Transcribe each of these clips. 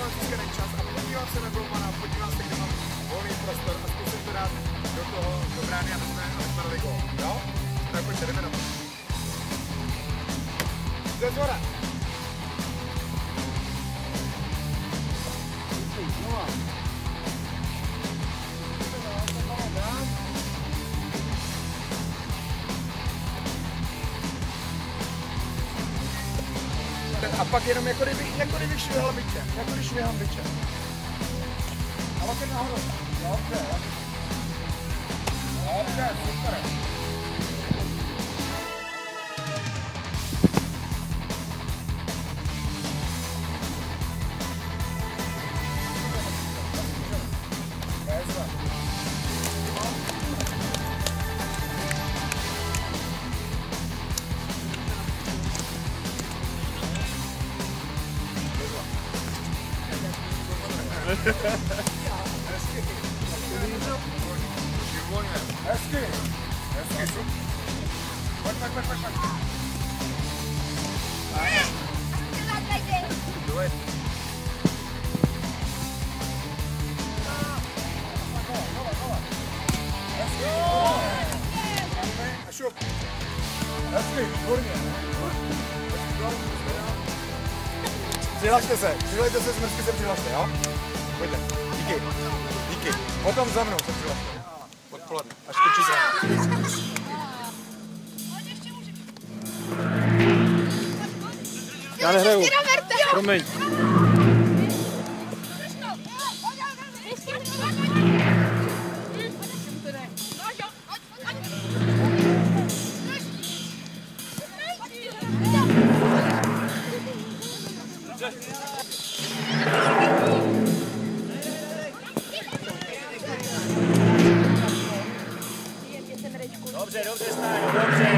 jenom získaný čas a podívám se na golmana, podívám se, kde mám volný prostor a zkusím to dát do toho, do brány, aby jsme dali gól. Jo? Tak pojďte, jdeme na to. Ze zhora. A pak jenom jako kdybych švihal bičem, jako když švihám bičem. A pak nahoru. Dobře, dobře, super. Hezky. Pojď. Hezky, výborně. Přihlašte se, smrsky se přihlašte, jo? Pojďte, díky. Potom za mnou se přihlašte. Odpoledne, až končí ráno. Já nehraju. Promiň. Dobře, Stáňo, dobře.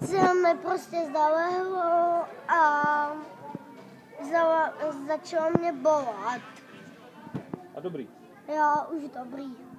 se mi prostě zalehlo a začalo mě bolet. A dobrý. Jo, už dobrý.